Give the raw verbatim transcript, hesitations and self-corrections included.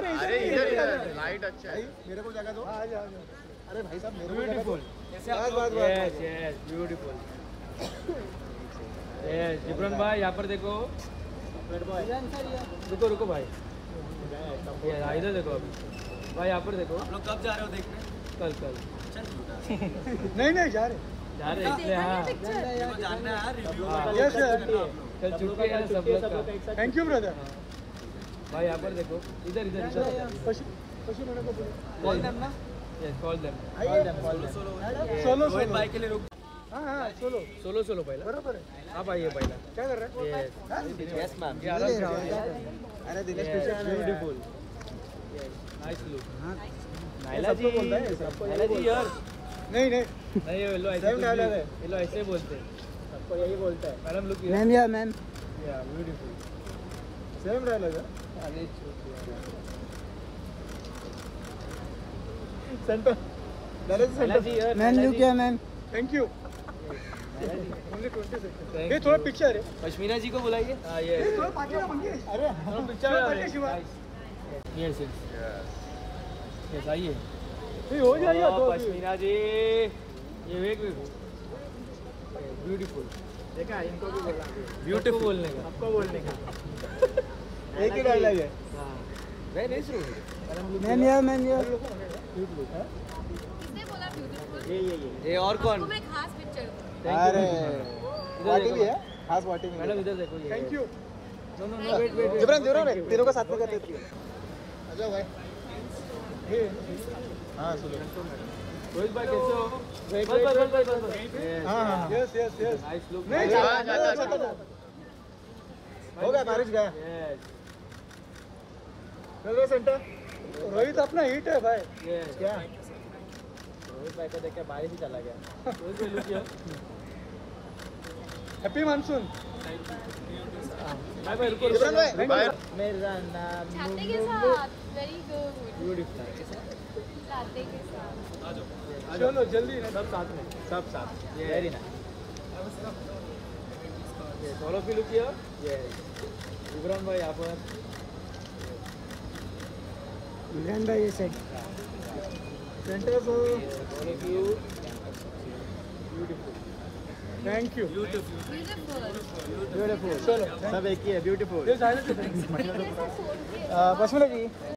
अरे इधर इधर लाइट अच्छा है, मेरे को जगह दो। अरे भाई साहब मेरे को beautiful, yes yes beautiful. Yes Jibran भाई यहाँ पर देखो, रुको रुको भाई, इधर देखो अभी भाई, यहाँ पर देखो। आप लोग कब जा रहे हो देखने? कल कल नहीं नहीं जा रहे जा रहे इसलिए। हाँ मेरे को जानना है रिव्यू। यस कल छुट्टी है सब लोग का। Thank you brother. भाई यहाँ पर देखो, इधर इधर इधर पशु पशु मैंने को कॉल देम ना, yes call them, solo solo solo Rohit भाई के लिए रुक। हाँ हाँ सोलो सोलो सोलो पहला। बरोबर है। हाँ भाई ये पहला। क्या कर रहे हैं? Yes yes ma'am. ये आराम से अरे Dinesh beautiful, nice look. Naila ji, सबको बोलता है, सबको नाइला जी यार। नहीं नहीं नहीं ये लो ऐसे, Same dialogue है। ये लो ऐसे बोलते हैं, सबको यही बोलता है। Madam look ma'am yeah ma'am yeah beautiful. Same dialogue है। अरे सेंटर नाइला जी यार, ma'am Naila look ji. Yeah ma'am thank you. Only twenty second. ये थोड़ा पिक्चर है। पश्मीना जी को बुलाइए। हाँ यस, थोड़ा पार्टी मंगेश। अरे थोड़ा picture party Shiva. Yes yes yes आइए। ये हो जाएगा ओ, दो। पश्मीना जी, ये वेक वेक ब्यूटीफुल। देखा इनको भी बोला। ब्यूटीफुल बोलने का, आपको बोलने का एक ही डायलॉग है। हाँ very nice. Ma'am yeah ma'am yeah किसने बोला ब्यूटीफुल? ये ये ये ये और कौन? आपको मैं खास पिक्चर अरे इधर वाटिंग देखो है, खास वाटिंग मैडम, इधर देखो ये। Thank you. No no no wait wait Jibran Jibran तीनों का साथ में करते हैं। आ जाओ भाई। हाँ सुनो। रोहित भाई कैसे हो? बस बस बस बस बस। हाँ हाँ yes yes yes. Nice look. नहीं जा जा जा। हो गया बारिश गया। Yes railway centre. रोहित अपना हिट है भाई। यस। क्या? रोहित भाई को देख के बारिश ही चला गया। रोहित भाई लुक किया। Happy monsoon. भाई भाई रुको जिब्रान भाई रुको। मेरा नाम छाते के साथ वेरी गुड। ब्यूटीफुल। छाते के साथ चलो जल्दी ना। सब साथ में, सब साथ। Very nice. Yes all of you look किया। यस जिब्रान भाई यहाँ पर। जिब्रान भाई ये सेट सेंटर को all of you beautiful. Thank you. Beautiful. Beautiful. चलो सब एक ही है ब्यूटीफुल। मैंने सब फोन किए। पश्मीना जी